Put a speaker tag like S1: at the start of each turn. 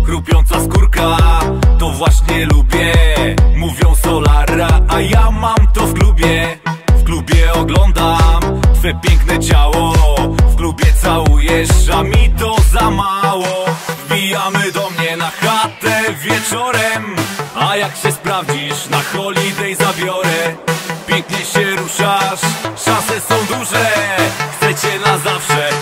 S1: chrupiąca skórka, to właśnie lubię. Mówią Solara, a ja mam to w klubie. W klubie oglądam twe piękne ciało, w klubie całujesz, a mi to za mało. Wbijamy do mnie na chatę wieczorem, a jak się sprawdzisz, na holiday zabiorę. Pięknie się ruszasz, szanse są duże, chcę cię na zawsze.